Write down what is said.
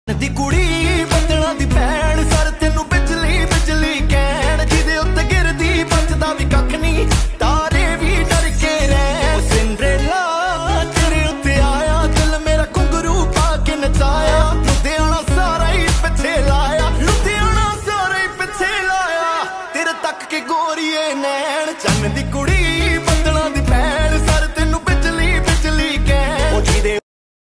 दी कुड़ी बदना दी भैन सर तेनू बिजली बिजली कहण जिदे उत्ते गिरदी बचदा भी कख नहीं तारे भी डर के रैन सिंड्रेला तेरे उत्ते आया दिल मेरा घुंघरू पा के नचाया लुधियाना सारा ही पिछे लाया लुधियाना सारा ही पिछे लाया तेरे तक के गोरीए नैन चन्न दी कुड़ी